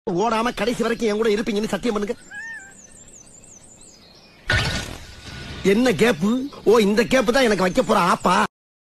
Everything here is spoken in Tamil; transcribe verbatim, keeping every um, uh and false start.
ஓடாம கடைசி வரைக்கும் என் கூட இருப்பீங்கன்னு சத்தியம் பண்ணுங்க. என்ன கேப்பு? ஓ இந்த கேப்பு தான் எனக்கு வைக்க போற ஆப்பா.